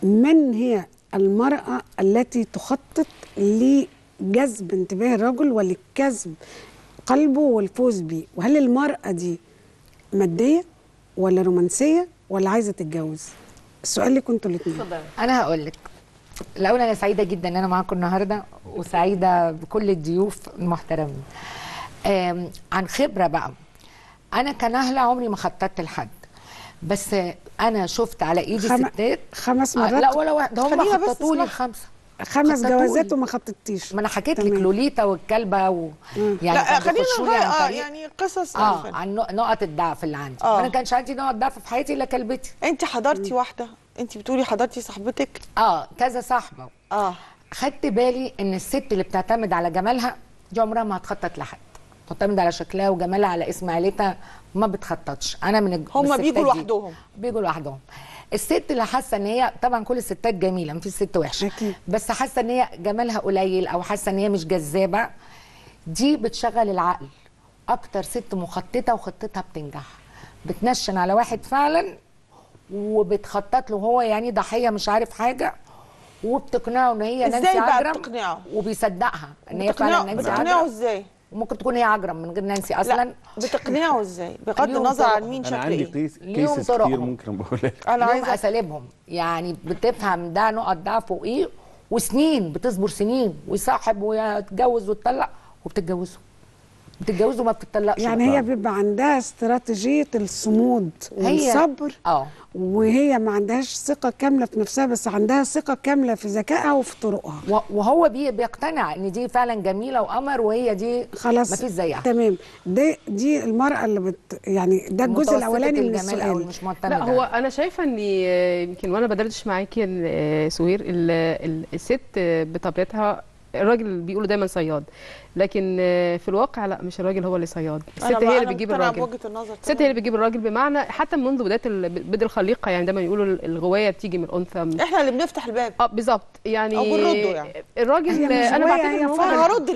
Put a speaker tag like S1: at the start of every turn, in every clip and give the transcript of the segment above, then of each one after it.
S1: من هي المرأة التي تخطط لجذب انتباه الرجل ولجذب قلبه والفوز بيه؟ وهل المرأة دي مادية ولا رومانسية ولا عايزة تتجوز؟ السؤال لكم انتوا الاثنين.
S2: انا هقول لك. الاول انا سعيده جدا ان انا معاكم النهارده، وسعيده بكل الضيوف المحترمين. عن خبره بقى، انا كنهله عمري ما خططت لحد، بس انا شفت على ايدي ستات
S1: 5 مرات.
S2: لا ولا واحد، ده هم خططوا لي
S1: 5 جوازات وما خططتيش.
S2: ما انا حكيت لك لوليتا والكلبه يعني
S3: لا خلينا نغير يعني قصص
S2: عن نقط الضعف اللي عندي. انا كانش عندي نقط ضعف في حياتي الا كلبتي.
S3: انت حضرتي واحده، انت بتقولي حضرتي صاحبتك؟
S2: كذا صاحبه. خدت بالي ان الست اللي بتعتمد على جمالها دي عمرها ما هتخطط لحد. تعتمد على شكلها وجمالها على اسم عيلتها، ما بتخططش. انا من
S3: هم بيجوا لوحدهم.
S2: بيجوا لوحدهم. الست اللي حاسه ان هي، طبعا كل الستات جميله، مفيش ست وحشه، بس حاسه ان هي جمالها قليل او حاسه ان هي مش جذابه، دي بتشغل العقل. اكتر ست مخططه وخطتها بتنجح، بتنشن على واحد فعلا وبتخطط له هو يعني ضحيه مش عارف حاجه، وبتقنعه ان هي نانسي عجرم.
S3: ازاي بقى بتقنعه؟
S2: وبيصدقها ان هي فعلا نانسي عجرم.
S3: بتقنعه ازاي؟
S2: وممكن تكون هي عجرم من غير نانسي اصلا.
S3: لا بتقنعه ازاي؟ بغض النظر عن مين شكله ايه.
S4: انا عندي كيسز كتير ممكن بقولها لك.
S2: انا عايزه اساليبهم، يعني بتفهم ده نقط ضعفه ايه، وسنين بتصبر سنين ويصاحب ويتجوز وتطلق، وبتتجوزوا ما بتطلقش.
S1: يعني هي بيبقى عندها استراتيجيه الصمود والصبر، وهي ما عندهاش ثقه كامله في نفسها، بس عندها ثقه كامله في ذكائها وفي طرقها،
S2: وهو بيقتنع ان دي فعلا جميله وقمر، وهي دي
S1: خلاص
S2: ما فيش زيها.
S1: تمام. دي المراه اللي يعني ده الجزء الاولاني من السؤال.
S2: مش معتمده.
S5: لا هو انا شايفه ان يمكن وانا بدردش معاكي سهير، الست بطبيعتها، الراجل بيقولوا دايما صياد، لكن في الواقع لا، مش الراجل هو اللي صياد، الست هي اللي بتجيب الراجل. الست هي اللي بتجيب الراجل، بمعنى حتى منذ بدء الخليقه، يعني دايما يقولوا الغوايه بتيجي من الانثى.
S3: احنا اللي بنفتح الباب.
S5: بالظبط، يعني
S3: او بنرده. يعني
S5: الراجل انا بعتبر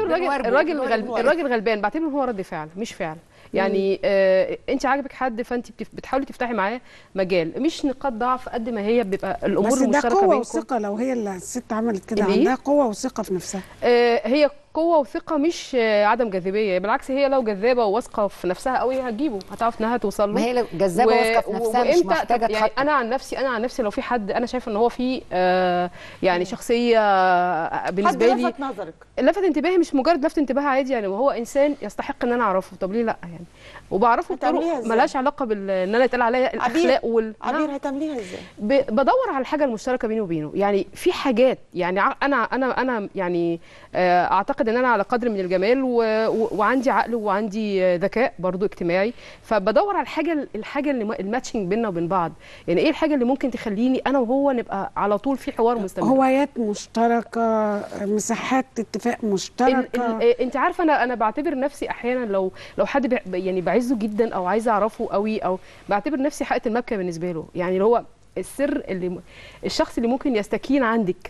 S5: الراجل غلبان، بعتبر هو رد فعل مش فعل. يعني انت عاجبك حد، فانت بتحاولي تفتحي معاه مجال، مش نقاط ضعف قد ما هي بيبقى الامور المشتركه بينكم.
S1: بس ده قوه وثقه، لو هي الست عملت كده عندها قوه وثقه في نفسها.
S5: هي قوه وثقه مش عدم جاذبيه، بالعكس هي لو جذابه وواثقه في نفسها قوي هتجيبه، هتعرف انها توصل له.
S2: ما هي لو جذابه وواثقه في نفسها مش محتاجه
S5: يعني انا عن نفسي لو في حد انا شايفه ان هو في يعني شخصيه بالنسبه لي
S3: حد لفت نظرك،
S5: لفت انتباهي، مش مجرد لفت انتباه عادي، يعني وهو انسان يستحق ان انا اعرفه. طب ليه لا يعني؟ وبعرفه بطرق مالهاش علاقه ان انا يتقال عليا الاخلاق
S3: عبير هتعمليها ازاي؟
S5: بدور على الحاجه المشتركه بيني وبينه. يعني في حاجات، يعني انا يعني اعتقد ان انا على قدر من الجمال وعندي عقل وعندي ذكاء برضو اجتماعي، فبدور على الحاجه اللي الماتشنج بيننا وبين بعض. يعني ايه الحاجه اللي ممكن تخليني انا وهو نبقى على طول في حوار مستمر؟
S1: هوايات مشتركه، مساحات اتفاق مشتركه.
S5: انت عارفه انا بعتبر نفسي احيانا لو حد يعني بعزه جدا او عايزه اعرفه قوي، او بعتبر نفسي حقة المبكى بالنسبه له. يعني اللي هو السر، الشخص اللي ممكن يستكين عندك